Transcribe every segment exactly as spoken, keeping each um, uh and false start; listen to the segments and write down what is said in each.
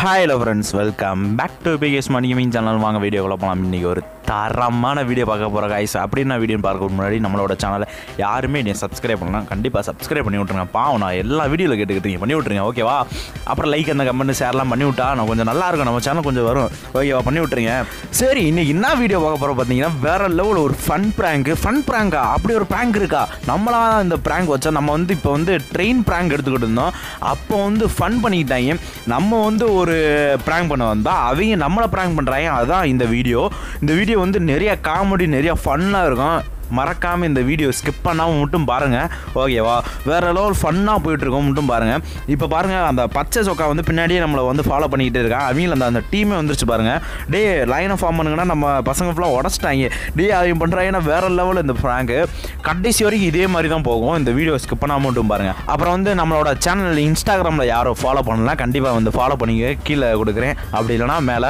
Hi hello friends, welcome back to biggest money gaming channel. வாங்க வீடியோக்குள்ள போலாம். இன்னைக்கு ஒரு தரமான வீடியோ பார்க்க போறோம் गाइस. அப்படி நான் வீடியோ பார்க்க முன்னாடி நம்மளோட சேனலை யாருமே நீ சப்ஸ்கிரைப் பண்ணலாம், கண்டிப்பா சப்ஸ்கிரைப் பண்ணி விட்டுருங்க. பாவம் நான் எல்லா வீடியோல கேட்டுக்கிட்டீங்க, பண்ணி விட்டுருங்க ஓகேவா. அப்புறம் லைக் அந்த கமெண்ட் ஷேர்லாம் பண்ணி விட்டா நான் கொஞ்சம் நல்லா இருக்கும், நம்ம சேனல் கொஞ்சம் வரும் ஓகேவா, பண்ணி விட்டுருங்க. சரி, இன்னைக்கு என்ன வீடியோ பார்க்க போறோம் பார்த்தீங்கன்னா வேற லெவல் ஒரு ஃபன் பிராங்க். ஃபன் பிராங்கா? அப்படி ஒரு பிராங்க் இருக்கா? நம்மளா இந்த பிராங்க் வச்சா நம்ம வந்து இப்போ வந்து ட்ரெயின் பிராங்க் எடுத்துக்கிட்டு இருந்தோம். அப்போ வந்து ஃபன் பண்ணிக்கிட்டாங்க. நம்ம வந்து ஒரு பிராங்க் பண்ண வந்தா அவங்க நம்மளை பிராங்க் பண்ணுறாங்க. அதுதான் இந்த வீடியோ. இந்த வீடியோ வந்து நிறைய காமெடி நிறைய ஃபன்னாக இருக்கும். மறக்காமல் இந்த வீடியோ ஸ்கிப் பண்ணாமல் மட்டும் பாருங்கள் ஓகேவா. வேறு லெவல் ஃபன்னாக போயிட்டுருக்கோம், மட்டும் பாருங்கள். இப்போ பாருங்கள், அந்த பச்சை சொக்கா வந்து பின்னாடியே நம்மளை வந்து ஃபாலோ பண்ணிக்கிட்டே இருக்கான். அவங்க அந்த அந்த டீமே வந்துருச்சு பாருங்கள். டே லைனை ஃபார்ம் பண்ணுங்கன்னா நம்ம பசங்க ஃபுல்லாக உடச்சிட்டாங்க. டே அவங்க பண்ணுறாங்கன்னா வேறு லெவல் இந்த ஃப்ராங்கு. கடைசி வரைக்கும் இதே மாதிரி தான் போகும். இந்த வீடியோ ஸ்கிப் பண்ணாமல் மட்டும் பாருங்கள். அப்புறம் வந்து நம்மளோட சேனல் இன்ஸ்டாகிராமில் யாரும் ஃபாலோ பண்ணலாம், கண்டிப்பாக வந்து ஃபாலோ பண்ணிக்க, கீழே கொடுக்குறேன். அப்படி இல்லைனா மேலே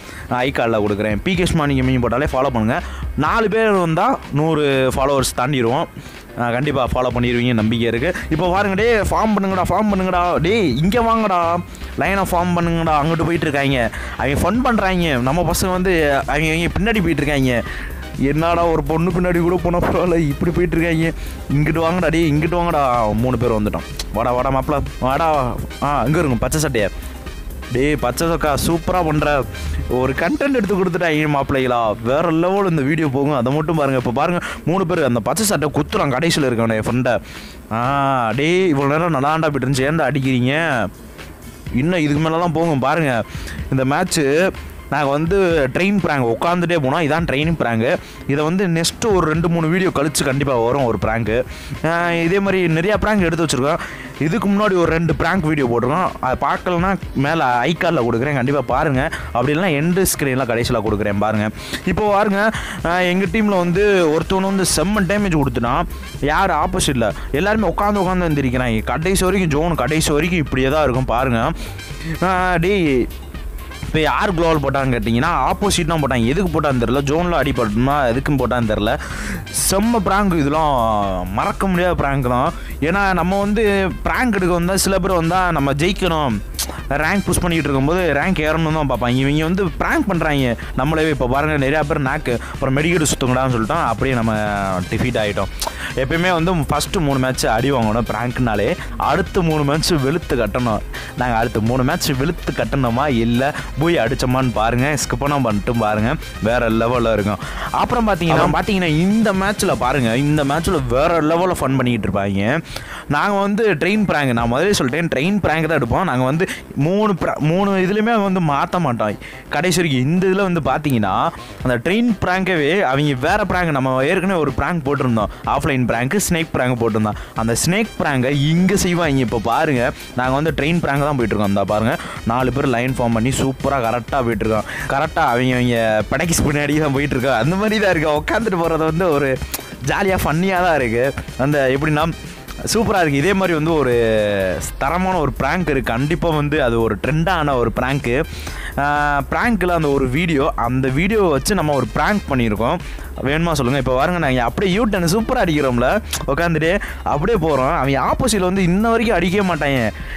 ஐ கார்டில் கொடுக்குறேன். பிகேஷ் மார்னிங் கேமிங் போட்டாலே ஃபாலோ பண்ணுங்கள். நாலு பேர் வந்தால் நூறு ஃபாலோவர்ஸ் தாண்டிடுவோம். கண்டிப்பாக ஃபாலோ பண்ணிடுவீங்க, நம்பிக்கை இருக்குது. இப்போ பாருங்க, டே ஃபார்ம் பண்ணுங்கடா ஃபார்ம் பண்ணுங்கடா, டே இங்கே வாங்கடா, லைனை ஃபார்ம் பண்ணுங்கடா. அங்கிட்டு போயிட்டுருக்காங்க, அவங்க ஃபன் பண்ணுறாங்க. நம்ம பசங்க வந்து அவங்க அவங்க பின்னாடி போயிட்டுருக்காங்க. என்னடா ஒரு பொண்ணு பின்னாடி கூட போனால் பரவாயில்ல, இப்படி போயிட்டுருக்காங்க. இங்கிட்டு வாங்கடா, டே இங்கிட்டு வாங்கடா. மூணு பேர் வந்துட்டோம். வாடா வாடா மாப்பிள வாடா. ஆ அங்கே இருக்கும் பச்சை சட்டையை. டே பச்சை சொக்கா சூப்பராக பண்ணுற ஒரு கண்டென்ட் எடுத்து கொடுத்துட்டாங்க மாப்பிள்ளைகளா. வேறு லெவல் இந்த வீடியோ போகும், அதை மட்டும் பாருங்கள். இப்போ பாருங்கள், மூணு பேர் அந்த பச்சை சட்டை குத்துறான் கடைசியில் இருக்கவனே என் ஃப்ரெண்டை. ஆ டே இவ்வளோ நேரம் நல்லாண்டா போய்ட்டு இருந்துச்சு, ஏன்டா அடிக்கிறீங்க? இன்னும் இதுக்கு மேலெலாம் போகும் பாருங்கள். இந்த மேட்ச்சு நாங்கள் வந்து ட்ரெயின் ப்ராங்க் உட்காந்துட்டே போனோம். இதான் ட்ரெயின் ப்ராங்கு. இதை வந்து நெக்ஸ்ட்டு ஒரு ரெண்டு மூணு வீடியோ கழித்து கண்டிப்பாக வரும் ஒரு ப்ராங்க்கு. இதே மாதிரி நிறையா ப்ராங்க் எடுத்து வச்சுருக்கோம். இதுக்கு முன்னாடி ஒரு ரெண்டு ப்ராங்க் வீடியோ போட்டிருக்கோம். அதை பார்க்கலன்னா மேலே ஐ கார்டில் கொடுக்குறேன், கண்டிப்பாக பாருங்கள். அப்படி இல்லைனா எண்டு ஸ்க்ரீனில் கடைசியில் கொடுக்குறேன் பாருங்கள். இப்போ பாருங்கள், எங்கள் டீமில் வந்து ஒருத்தவனு வந்து செம்ம டேமேஜ் கொடுத்துட்டான். யார் ஆப்போசிட்டில் எல்லாருமே உட்காந்து உட்காந்து வந்துருக்கிறாங்க. கடைசி வரைக்கும் ஜோன் கடைசி வரைக்கும் இப்படியே தான் இருக்கும் பாருங்கள். டே இப்போ யார் க்ளோவல் போட்டான்னு கேட்டிங்கன்னா ஆப்போசிட் தான் போட்டாங்க. எதுக்கு போட்டான்னு தெரில, ஜோனில் அடிப்பட்டுனா எதுக்கும் போட்டான்னு தெரில. செம்ம ப்ராங்க், இதெல்லாம் மறக்க முடியாத ப்ராங்க் தான். ஏன்னா நம்ம வந்து ப்ராங்க் எடுக்க வந்தால் சில பேர் வந்தால் நம்ம ஜெயிக்கணும், ரேங்க் புஷ் பண்ணிக்கிட்டு இருக்கும்போது ரேங்க் ஏறணும் தான் பார்ப்பாங்க. இவங்க வந்து ப்ராங்க் பண்ணுறாங்க நம்மளே. இப்போ பாருங்கள், நிறையா பேர் நாக்கு அப்புறம் மெடிக்கெட் சுற்றுங்கடான்னு சொல்லிட்டோம். அப்படியே நம்ம டிஃபீட் ஆகிட்டோம். எப்பயுமே வந்து ஃபஸ்ட்டு மூணு மேட்ச் அடி வாங்கணும் ப்ராங்க்னாலே. அடுத்து மூணு மேட்ச் வெளுத்து கட்டணும். நாங்கள் அடுத்து மூணு மேட்ச் வெளுத்து கட்டணுமா இல்லை போய் அடித்தோமான்னு பாருங்கள். ஸ்கிப்பனாக பண்ணிட்டு பாருங்கள், வேறு லெவலில் இருக்கும். அப்புறம் பார்த்தீங்கன்னா பார்த்தீங்கன்னா இந்த மேட்ச்சில் பாருங்கள், இந்த மேட்ச்சில் வேறு லெவலில் ஃபன் பண்ணிக்கிட்டு இருப்பாங்க. நாங்கள் வந்து ட்ரெயின் ப்ராங்க், நான் முதலே சொல்லிட்டேன், ட்ரெயின் ப்ராங்க் தான் எடுப்போம். நாங்கள் வந்து மூணு ப்ரா மூணு இதுலேயுமே வந்து மாற்ற மாட்டோம் கடைசி வரைக்கும். இந்த இதில் வந்து பார்த்தீங்கன்னா அந்த ட்ரெயின் ப்ராங்கவே அவங்க வேறு ப்ராங்க், நம்ம ஏற்கனவே ஒரு ப்ராங்க் போட்டிருந்தோம், ஆஃப்லைன் ப்ராங்க் ஸ்னேக் ப்ராங்க் போட்டிருந்தோம். அந்த ஸ்னேக் ப்ராங்கை இங்கே செய்வாங்க. இப்போ பாருங்கள், நாங்கள் வந்து ட்ரெயின் ப்ராங்க் தான் போயிட்டுருக்கோம். அந்த பாருங்கள், நாலு பேர் லைன் ஃபார்ம் பண்ணி சூப்பராக கரெக்டாக போயிட்டுருக்கோம். கரெக்டாக அவங்க அவங்க படைக்கிஸ் பின்னாடி தான் போயிட்டுருக்கோம். அந்த மாதிரி தான் இருக்குது. உட்காந்துட்டு போகிறது வந்து ஒரு ஜாலியாக ஃபன்னியாக தான் இருக்குது. அந்த எப்படின்னா சூப்பராக இருக்குது. இதே மாதிரி வந்து ஒரு தரமான ஒரு ப்ராங்க் இருக்குது. கண்டிப்பாக வந்து அது ஒரு ட்ரெண்டான ஒரு ப்ராங்க்கு. ப்ராங்க்கில் அந்த ஒரு வீடியோ, அந்த வீடியோவை வச்சு நம்ம ஒரு ப்ராங்க் பண்ணியிருக்கோம். வேணுமா சொல்லுங்கள். இப்போ பாருங்க, நாங்கள் அப்படியே யூ டர்ன் சூப்பராக அடிக்கிறோம்ல, உட்காந்துட்டு அப்படியே போகிறோம். அவங்க ஆப்போசிட்டில் வந்து இன்ன வரைக்கும் அடிக்கவே மாட்டாங்க.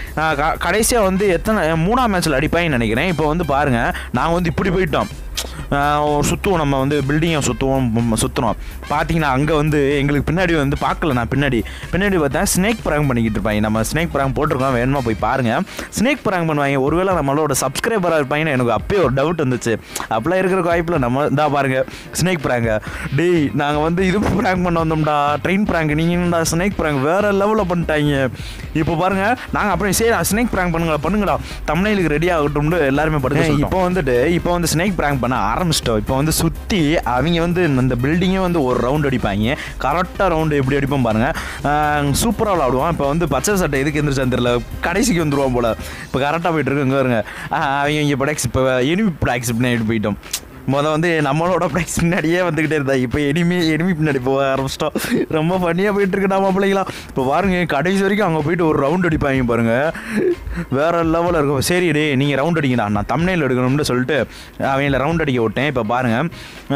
க கடைசியாக வந்து எத்தனை மூணாம் மேட்ச்சில் அடிப்பாங்கன்னு நினைக்கிறேன். இப்போ வந்து பாருங்கள், நாங்கள் வந்து இப்படி போயிட்டோம், சுற்றுவோம், நம்ம வந்து பில்டிங்கை சுற்றுவோம் சுற்றுறோம். பார்த்தீங்கன்னா அங்கே வந்து எங்களுக்கு பின்னாடி வந்து பார்க்கல, நான் பின்னாடி பின்னாடி பார்த்தா ஸ்னேக் ப்ராங்க் பண்ணிக்கிட்டு இருப்பாங்க. நம்ம ஸ்னேக் ப்ராங்க் போட்டிருக்கோம், வேணுமா போய் பாருங்கள். ஸ்னேக் ப்ராங்க் பண்ணுவாங்க. ஒருவேளை நம்மளோட சப்ஸ்கிரைபராக இருப்பாங்கன்னு எனக்கு அப்பயே ஒரு டவுட் வந்துச்சு. அப்படிலாம் இருக்கிற வாய்ப்பில் நம்ம தான் பாருங்கள் ஸ்னேக் ப்ராங்க. டேய் நாங்கள் வந்து இது ப்ராங்க் பண்ண வந்தோம்டா, ட்ரெயின் ப்ராங்க். நீங்கடா ஸ்னேக் ப்ராங்க் வேறு லெவலில் பண்ணிட்டாங்க. இப்போ பாருங்கள், நாங்கள் அப்படியே சரி ஸ்னேக் ப்ராங்க் பண்ணுங்களா பண்ணுங்கடா, தமிழுக்கு ரெடி ஆகட்டும்னு எல்லாருமே படுங்க. இப்போ வந்துட்டு இப்போ வந்து ஸ்னேக் ப்ராங்க் பண்ண ஆரம்பிச்சிட்டோம். இப்போ வந்து சுற்றி அவங்க வந்து இந்த பில்டிங்கே வந்து ஒரு ரவுண்ட் அடிப்பாங்க. கரெக்டாக ரவுண்டு எப்படி அடிப்போம் பாருங்கள், சூப்பராக விளாடுவோம். இப்போ வந்து பச்சை சட்டை எதுக்கு எந்திரிச்சான்னு தெரியல, கடைசிக்கு வந்துடுவோம் போல். இப்போ கரெக்டாக போய்ட்டு இருக்கு. இங்கே வருங்க, அவங்க இங்கே ப்ராக்ஸ் இப்போ எனிமி ப்ராக்ஸ் பின்னாடி போயிட்டோம். மொதல் வந்து நம்மளோட ப்ராக்ஸ் பின்னாடியே வந்துக்கிட்டே இருந்தா, இப்போ எனிமி எனிமி பின்னாடி போக ஆரம்பிச்சிட்டோம். ரொம்ப ஃபன்னியாக போயிட்டுருக்குடா மாப்பிள்ளைங்களா. இப்போ பாருங்க, கடைசி வரைக்கும் அங்கே போயிட்டு ஒரு ரவுண்ட் அடிப்பாங்க பாருங்கள். வேறு லெவலில் இருக்கும். சரி டே நீங்கள் ரவுண்ட் அடிக்கடா, நான் தம்ப்நெயில் எடுக்கணும்னு சொல்லிட்டு அவங்கள ரவுண்ட் அடிக்க விட்டேன். இப்போ பாருங்கள்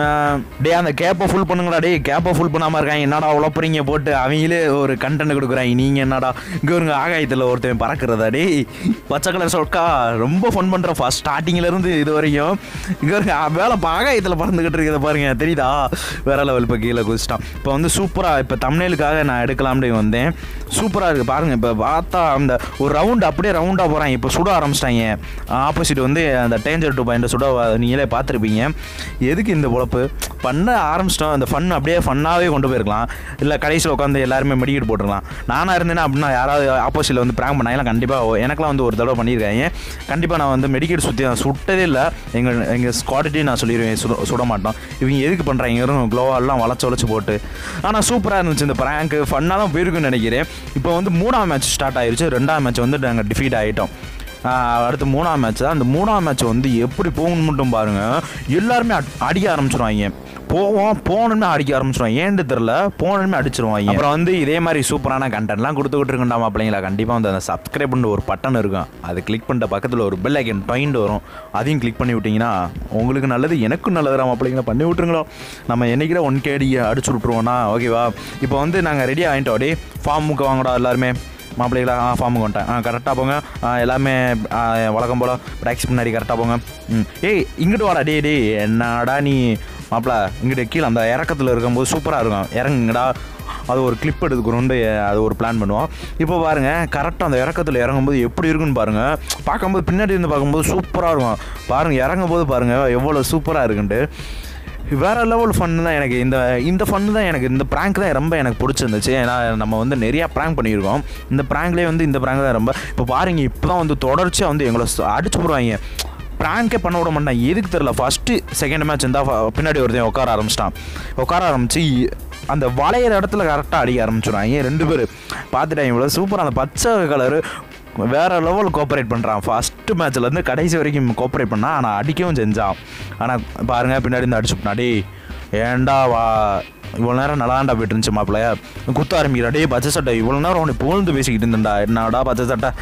டே அந்த கேப்பை ஃபுல் பண்ணுங்கடா, டே கேப்பை ஃபுல் பண்ணாமல் இருக்காங்க, என்னடா உழப்புறீங்க போட்டு அவங்களே ஒரு கண்டென்ட் கொடுக்குறாங்க. நீங்கள் என்னடா இங்கே வருங்க ஆகாயத்தில் ஒருத்தன் பறக்கிறதா, டே பச்சை கலர் சொக்கா ரொம்ப ஃபன் பண்ணுறேன் ஃபஸ்ட் ஸ்டார்டிங்கிலேருந்து இது வரைக்கும். இங்கே வருங்க வேலை இப்போ ஆகாயத்தில் பறந்துக்கிட்டு இருக்கிறத பாருங்க, தெரியுதா வேற லெவல். இப்போ கீழே குதிச்சிட்டான். இப்போ வந்து சூப்பராக இப்போ தம்ப்நெயிலுக்காக நான் எடுக்கலாம்னு வந்தேன். சூப்பராக இருக்குது பாருங்கள். இப்போ பார்த்தா அந்த ஒரு ரவுண்டு அப்படியே ரவுண்டாக போகிறாங்க. இப்போ சுட ஆரம்பிச்சிட்டாங்க ஆப்போசிட் வந்து அந்த டேஞ்சர் டூ பாயிண்ட் சுட நீங்களே பார்த்துருப்பீங்க. எதுக்கு இந்த பொழப்பு பண்ண ஆரம்பிச்சிட்டோம். அந்த ஃபன் அப்படியே ஃபன்னாகவே கொண்டு போயிருக்கலாம். இல்லை கடைசியில் உட்காந்து எல்லாருமே மெடிக்கெட் போட்டுருக்கலாம். நானாக இருந்தேன்னா அப்படின்னா யாராவது ஆப்போசிட்டில் வந்து ப்ராங்க் பண்ணாங்கன்னா கண்டிப்பாக எனக்குலாம் வந்து ஒரு தடவை பண்ணியிருக்காங்க. கண்டிப்பாக நான் வந்து மெடிக்கெட் சுற்றி நான் சுட்டதே இல்லை. எங்கள் எங்கள் ஸ்குவாடிட்டி நான் சொல்லிடுவேன் சுட சுட மாட்டோம். இவங்க எதுக்கு பண்ணுறாங்க வெறும் க்ளோவெல்லாம் வளைச்சி வளைச்சி போட்டு. ஆனால் சூப்பராக இருந்துச்சு இந்த ப்ராங்க், ஃபன்னாக தான் போயிருக்குன்னு நினைக்கிறேன். இப்போ வந்து மூணாம் மேட்ச் ஸ்டார்ட் ஆயிடுச்சு. ரெண்டாம் மேட்ச் வந்து நாங்கள் டிஃபீட் ஆகிட்டோம். அடுத்து மூணாம் மேட்ச் தான். அந்த மூணாம் மேட்ச் வந்து எப்படி போகணும்னு மட்டும் பாருங்கள். எல்லாருமே அடிக்க ஆரம்பிச்சிருவாங்க. போவோம் போகணுமே அடிக்க ஆரம்பிச்சிடுவோம். ஏன்னு தெரில போகணுமே அடிச்சிருவாங்க. அப்புறம் வந்து இதே மாதிரி சூப்பரான கண்டென்ட்லாம் கொடுத்துக்கிட்டு இருக்கோம்டா பிள்ளைங்களா. கண்டிப்பாக வந்து அந்த சப்ஸ்கிரைப் பண்ணுற ஒரு பட்டன் இருக்கும், அது கிளிக் பண்ணிட்ட பக்கத்தில் ஒரு பெல் ஐக்கன் டொயின்ட் வரும், அதையும் கிளிக் பண்ணி விட்டிங்கன்னா உங்களுக்கு நல்லது, எனக்கும் நல்லதுடா பிள்ளைங்களா. பண்ணி விட்டுருங்களோ. நம்ம என்றைக்கிற ஒன் கேடி அடிச்சு விட்ருவோண்ணா. ஓகேவா? இப்போ வந்து நாங்கள் ரெடி ஆகிட்டோம். அப்படியே ஃபார்முக்கு வாங்கடா எல்லாருமே மாப்பிள்ளைகளா. ஆ ஃபார்முக்கு வந்துட்டேன். ஆ கரெக்டாக போங்க எல்லாமே வழக்கம் போல் ப்ராக்டிஸ் முன்னாடி கரெக்டாக போங்க. ம் ஏய் இங்கிட்டு வாடா டே டே என்னடா நீ மாப்பிள்ள இங்கிட்ட கீழே அந்த இறக்கத்தில் இருக்கும்போது சூப்பராக இருக்கும். இறங்குங்கடா அது ஒரு கிளிப் எடுத்துக்கணுன்ட்டு அது ஒரு பிளான் பண்ணுவோம். இப்போ பாருங்கள் கரெக்டாக அந்த இறக்கத்தில் இறங்கும்போது எப்படி இருக்குன்னு பாருங்கள். பார்க்கும்போது பின்னாடி இருந்து பார்க்கும்போது சூப்பராக இருக்கும். பாருங்கள் இறங்கும்போது பாருங்கள் எவ்வளோ சூப்பராக இருக்குன்ட்டு. வேறு லெவல் ஃபன் தான் எனக்கு இந்த இந்த ஃபன் தான் எனக்கு இந்த ப்ராங்க் தான் ரொம்ப எனக்கு பிடிச்சிருந்துச்சு. ஏன்னா நம்ம வந்து நிறையா ப்ராங்க் பண்ணியிருக்கோம். இந்த ப்ராங்க்லேயே வந்து இந்த ப்ராங்க் தான் ரொம்ப. இப்போ பாருங்கள் இப்போ தான் வந்து தொடர்ச்சியாக வந்து எங்களை அடிச்சு போடுவாங்க. ப்ராங்கே பண்ண விட மாட்டான். எதுக்கு தெரில. ஃபஸ்ட்டு செகண்ட் மேட்ச் இருந்தால் பின்னாடி ஒருத்தன் உட்கார ஆரம்பிச்சிட்டான். உட்கார ஆரம்பித்து அந்த வளையிற இடத்துல கரெக்டாக அடிக்க ஆரம்பிச்சிடுவாங்க. ரெண்டு பேர் பார்த்துட்டாங்க. இவ்வளோ சூப்பராக அந்த பச்சை கலரு வேறு லெவல் கோஆப்ரேட் பண்ணுறான். ஃபஸ்ட்டு மேட்ச்லேருந்து கடைசி வரைக்கும் கோஆப்ரேட் பண்ணான். ஆனால் அடிக்கவும் செஞ்சான். ஆனால் பாருங்கள் பின்னாடி இருந்து அடிச்சு விட்டான். டே ஏண்டா வா இவ்வளோ நேரம் நல்லாண்டா போய்ட்டு இருந்துச்சு மாப்பிள்ளையா குத்த ஆரம்பிக்கிறா. டே பச்சை சட்டை இவ்வளோ நேரம் உன்னை புகழ்ந்து பேசிக்கிட்டு இருந்தேன்டா. என்னடா பச்சை சட்டை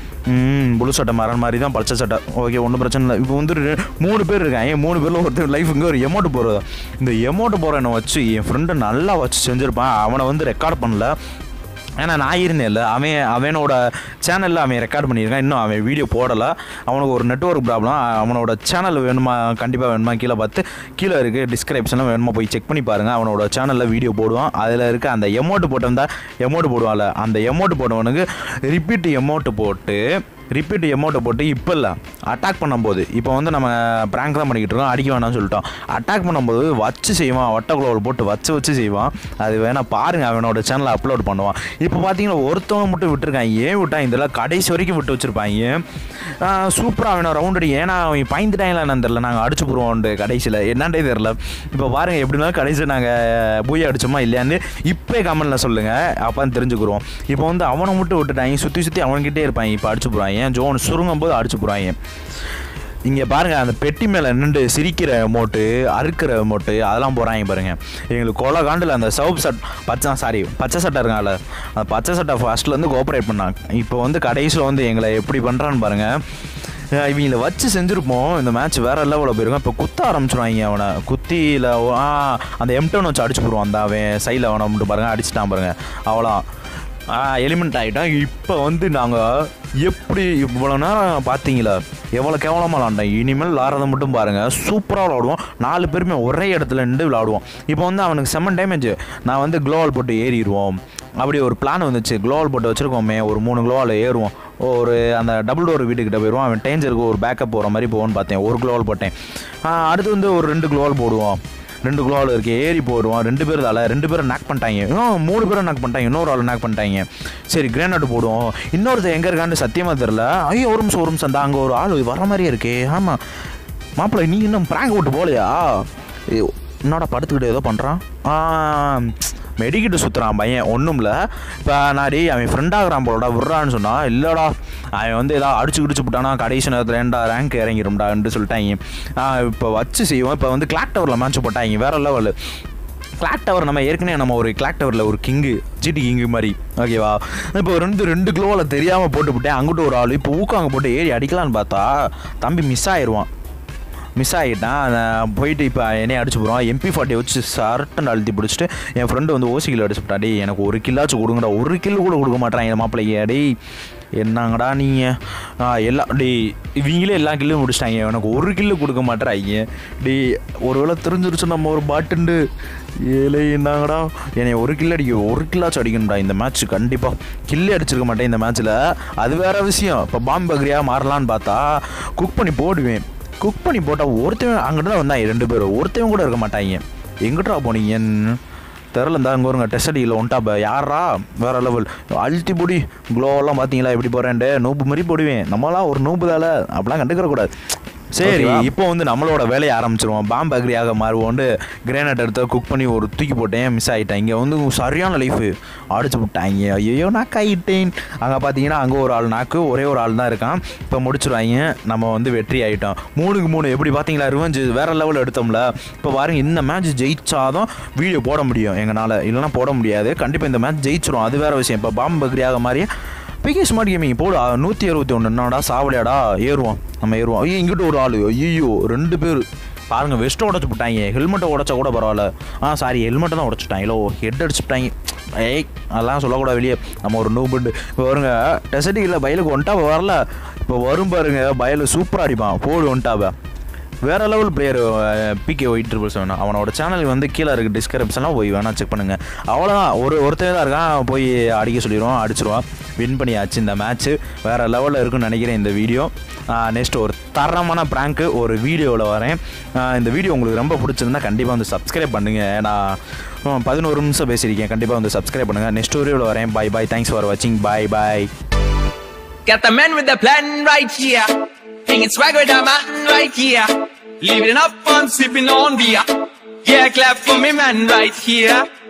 ம் புழு சட்டை மரம் மாதிரி தான் பச்சை சட்டை. ஓகே ஒன்றும் பிரச்சனை இல்லை. இப்போ வந்து மூணு பேர் இருக்காங்க. மூணு பேரில் ஒருத்தர் லைஃப் இங்கே ஒரு எமௌண்ட் போடுறது. இந்த எமௌண்ட் போகிறவனை வச்சு என் ஃப்ரெண்டு நல்லா வச்சு செஞ்சுருப்பான். அவனை வந்து ரெக்கார்ட் பண்ணல. ஏன்னா நான் இருந்தேன் இல்லை. அவன் அவனோட சேனலில் அவன் ரெக்கார்ட் பண்ணியிருக்கான். இன்னும் அவன் வீடியோ போடலை. அவனுக்கு ஒரு நெட்வொர்க் ப்ராப்ளம். அவனோட சேனல் வேணுமா கண்டிப்பாக வேணுமா கீழே பார்த்து கீழே இருக்குது டிஸ்கிரிப்ஷனில் வேணுமா போய் செக் பண்ணி பாருங்கள். அவனோட சேனலில் வீடியோ போடுவான். அதில் இருக்க அந்த எமௌண்ட் போட்டிருந்தா எமௌண்ட் போடுவான்ல அந்த எமௌண்ட் போட்டவனுக்கு ரிப்பீட் எமௌண்ட் போட்டு ரிப்பீட் எமௌண்ட்டை போட்டு இப்போ இல்லை அட்டாக் பண்ணும்போது இப்போ வந்து நம்ம ப்ராங்க் தான் பண்ணிக்கிட்டு இருக்கோம். அடிக்க வேணாம்னு சொல்லிட்டோம். அட்டாக் பண்ணும்போது வச்சு செய்வான். வட்டக்குளோவில் போட்டு வச்சு வச்சு செய்வான். அது வேணால் பாருங்கள். அவனோட சேனலில் அப்லோட் பண்ணுவான். இப்போ பார்த்தீங்கன்னா ஒருத்தவங்க மட்டும் விட்டுருக்காங்க. ஏன் விட்டான் இதெல்லாம் கடைசி வரைக்கும் விட்டு வச்சுருப்பாங்க. சூப்பராக அவனை ரவுண்ட் அடி. ஏன்னா அவன் பயந்துட்டாங்களா என்னன்னு தெரில. நாங்கள் அடிச்சு போடுவோம்ண்டு கடைசியில் என்னண்டே தெரில. இப்போ பாருங்கள் எப்படினாலும் கடைசியில் நாங்கள் பூயை அடித்தோமா இல்லையான்னு இப்போ கமெண்டில் சொல்லுங்கள். அப்போ தெரிஞ்சுக்கிறோம். இப்போ வந்து அவனை மட்டும் விட்டுட்டாங்க. சுற்றி சுற்றி அவன்கிட்டே இருப்பாங்க. இப்போ அடிச்சு போடுவாங்க. ஜோன் சுருங்கும் போது அடிச்சு போடுவாங்க. இங்கே பாருங்கள் அந்த பெட்டி மேலே நின்று சிரிக்கிற எமௌண்ட்டு அறுக்கிற எமௌண்ட்டு அதெல்லாம் போகிறாங்க பாருங்கள். எங்களுக்கு கொலை காண்டில் அந்த சவுப் சட் பச்சை சாரி பச்சை சட்டை இருக்காங்கல்ல அந்த பச்சை சட்டை ஃபஸ்ட்லேருந்து கோஆப்ரேட் பண்ணாங்க. இப்போ வந்து கடைசியில் வந்து எங்களை எப்படி பண்ணுறான்னு பாருங்கள். இவங்கள வச்சு செஞ்சுருப்போம். இந்த மேட்ச் வேறு லெவலில் போயிருக்கோம். இப்போ குத்த ஆரம்பிச்சிடுவாங்க. அவனை குத்தியில் ஆ அந்த எம்டன் வச்சு அடிச்சு போடுவான். அந்த அவன் சைடில் அவனை மட்டும் பாருங்கள் அடிச்சுட்டான் பாருங்கள். அவ்வளோ எலிமெண்ட் ஆகிட்டோம். இப்போ வந்து நாங்கள் எப்படி இவ்வளோ நேரம் பார்த்தீங்களா எவ்வளோ கேவலமாக விளாண்டோம். இனிமேல் விளாட்றதை மட்டும் பாருங்கள். சூப்பராக விளாடுவோம். நாலு பேருமே ஒரே இடத்துல நின்று விளாடுவோம். இப்போ வந்து அவனுக்கு செம்மன் டேமேஜ். நான் வந்து க்ளோவால் போட்டு ஏறிடுவோம். அப்படி ஒரு பிளான் வந்துச்சு. க்ளோவால் போட்டு வச்சுருக்கோமே ஒரு மூணு க்ளோவால் ஏறுவோம். ஒரு அந்த டபுள் டோர் வீட்டுக்கிட்ட போயிடுவோம். அவன் டேஞ்சருக்கு ஒரு பேக்கப் போகிற மாதிரி போவோன்னு பார்த்தேன். ஒரு க்ளோவால் போட்டேன். அடுத்து வந்து ஒரு ரெண்டு க்ளோவால் போடுவோம். ரெண்டு க்ளோவால் இருக்குது ஏறி போடுவோம். ரெண்டு பேர் தால ரெண்டு பேரும் நாக் பண்ணிட்டாங்க. இன்னும் மூணு பேரும் நாக் பண்ணிட்டாங்க. இன்னொரு ஆள் நாக் பண்ணிட்டாங்க. சரி கிரேனேட் போடுவோம். இன்னொருத்தர் எங்கே இருக்கான்னு சத்தியமாக தெரில. ஐயோ ஒரு நிமிஷம் ஒரு நிமிஷம் தான் அங்கே ஒரு ஆள் வர மாதிரியே இருக்கே. ஆமாம் மாப்பிள்ளை நீ இன்னும் ப்ராங்க் விட்டு போகலையா? என்னோட படுத்துக்கிட்டு ஏதோ பண்ணுறான். மெடிக்கிட்டு சுற்றுறான் பையன். ஒன்றும் இல்லை. இப்போ நான் டே அவன் ஃப்ரெண்டாகிறான் போலடா விட்றான்னு சொன்னான். இல்லைடா அவன் வந்து ஏதாவது அடிச்சு கிடிச்சு விட்டானா கடைசி நேரத்தில் ஏன்டா ரேங்க் இறங்கிடும்டான்ட்டு சொல்லிட்டாங்க. இப்போ வச்சு செய்வோம். இப்போ வந்து கிளாக் டவரில் மேட்ச் போட்டாங்க. வேறு லெவல் கிளாக் டவர் நம்ம ஏற்கனவே நம்ம ஒரு கிளாக் டவரில் ஒரு கிங்கு ஜிடி கிங்கு மாதிரி ஓகேவா. இப்போ ரெண்டு ரெண்டு கிலோவில் தெரியாமல் போட்டு விட்டேன். அங்கிட்ட ஒரு ஆள் இப்போ ஊக்காங்க போட்டு ஏறி அடிக்கலான்னு பார்த்தா தம்பி மிஸ் ஆயிடுவான். மிஸ் ஆகிட்டான். போயிட்டு இப்போ என்னைய அடிச்சு போடுவான். எம்பி ஃபார்ட்டி வச்சு சரட்டுன்னு அழுத்தி பிடிச்சிட்டு என் ஃப்ரெண்டு வந்து ஓசி கிலோ அடிச்சு விட்டா. டே எனக்கு ஒரு கில்லாச்சும் கொடுங்கடா. ஒரு கில்லு கூட கொடுக்க மாட்டாங்க என் மாப்பிள்ளைங்க. டே என்னங்கடா நீங்கள் எல்லா டே இவங்களே எல்லா கில்லும் முடிச்சிட்டாங்க. எனக்கு ஒரு கில்லு கொடுக்க மாட்டேறாங்க. டே ஒரு வேளை தெரிஞ்சிருச்சு நம்ம ஒரு பாட்டுண்டு ஏழை என்னங்கடா என்னை ஒரு கில்லு அடிக்க ஒரு கில்லாச்சும் அடிக்கணும்டா இந்த மேட்ச். கண்டிப்பாக கில்லே அடிச்சிருக்க மாட்டேன் இந்த மேட்ச்சில். அது வேறு விஷயம். இப்போ பாம்பு பக்ரியாக மாறலான்னு பார்த்தா குக் பண்ணி போடுவேன். குக் பண்ணி போட்டால் ஒருத்தவன் அங்கிட்ட தான் வந்தாங்க ரெண்டு பேரும். ஒருத்தவன் கூட இருக்க மாட்டாங்க. எங்கிட்டா போனீங்கன்னு தெரில. இருந்தால் அங்கே வருங்க டெஸ்ட் அடிக்கல ஒன்ட்டாப்ப யாரா வேறு லெவல் அழுத்தி பொடி க்ளோவெல்லாம் பார்த்தீங்களா எப்படி போகிறேன்ட்டு நூப்பு மாதிரி போடுவேன். நம்மளாம் ஒரு நூப்பு தால அப்படிலாம் கண்டுக்கிற கூடாது. சரி இப்போ வந்து நம்மளோட வேலையை ஆரம்பிச்சிருவோம். பாம்பு அக்ரியாக மாறுவோண்டு கிரேனட் எடுத்து குக் பண்ணி ஒரு தூக்கி போட்டேன். மிஸ் ஆகிட்டேன். இங்கே வந்து சரியான லைஃபு அடிச்சு விட்டாங்க. ஐயோ நாக்கு ஆகிட்டேன். அங்கே பார்த்தீங்கன்னா அங்கே ஒரு ஆள் நாக்கு ஒரே ஒரு ஆள் தான் இருக்கான். இப்போ முடிச்சிருவாங்க. நம்ம வந்து வெற்றி ஆகிட்டோம். மூணுக்கு மூணு எப்படி பார்த்தீங்களா ரிவெஞ்சு வேறு லெவலில் எடுத்தோம்ல. இப்போ பாருங்க இந்த மேட்ச் ஜெயிச்சாதான் வீடியோ போட முடியும் எங்களால். இல்லைனா போட முடியாது. கண்டிப்பாக இந்த மேட்ச் ஜெயிச்சிரும். அது வேறு விஷயம். இப்போ பாம்பு அக்ரியாக மாதிரி பிகே ஸ்மார்ட் கேமிங் போடு. நூற்றி அறுபத்தி ஒன்று என்னடா சாவலியாடா ஏறுவோம். நம்ம ஏறுவோம். ஐயோ இங்கிட்ட ஒரு ஆள் ஐயோ ரெண்டு பேர் பாருங்கள் வெஸ்ட்டை உடச்சி விட்டாங்க. ஹெல்மெட்டை உடச்சா கூட பரவாயில்ல. ஆ சாரி ஹெல்மெட்டை தான் உடச்சிட்டாங்களோ ஹெட் அடிச்சுட்டாங்க. ஏய் அதெல்லாம் சொல்லக்கூடாது வெளியே. நம்ம ஒரு நூபுண்டு இப்போ வருங்க டெசட்டி இல்லை பயலுக்கு ஒன்ட்டாவை வரல. இப்போ வரும் பாருங்க பயலு சூப்பராக அடிப்பான். போடு ஒன்ட்டாவை வேறு level player PK white triple seven. அவனோட சேனல் வந்து கீழே இருக்குது டிஸ்கிரிப்ஷன்லாம் போய் வேணால் செக் பண்ணுங்கள். அவ்வளோதான் ஒரு ஒருத்தர் தான் இருக்கான். போய் அடிக்க சொல்லிடுவான். அடிச்சிடுவான். வின் பண்ணியாச்சு இந்த மேட்ச்சு. வேறு லெவலில் இருக்குன்னு நினைக்கிறேன் இந்த வீடியோ. நெக்ஸ்ட் ஒரு தரமான ப்ராங்க்கு ஒரு வீடியோவில் வரேன். இந்த வீடியோ உங்களுக்கு ரொம்ப பிடிச்சிருந்தா கண்டிப்பாக வந்து சப்ஸ்கிரைப் பண்ணுங்கள். நான் பதினோரு நிமிஷம் பேசியிருக்கேன். கண்டிப்பாக வந்து சப்ஸ்கிரைப் பண்ணுங்கள். நெக்ஸ்ட் வீடியோவில் வரேன். Bye bye. தேங்க்ஸ் ஃபார் வாட்சிங். Bye bye. Got the man with the plan right here. Hanging swag with the man right here. Living up and sipping on beer. Yeah, clap for me man right here.